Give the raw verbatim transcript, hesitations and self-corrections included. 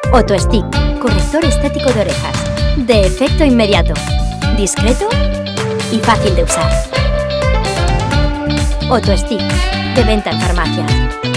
Otto-Stick, corrector estético de orejas. De efecto inmediato, discreto y fácil de usar. Otto-Stick, de venta en farmacias.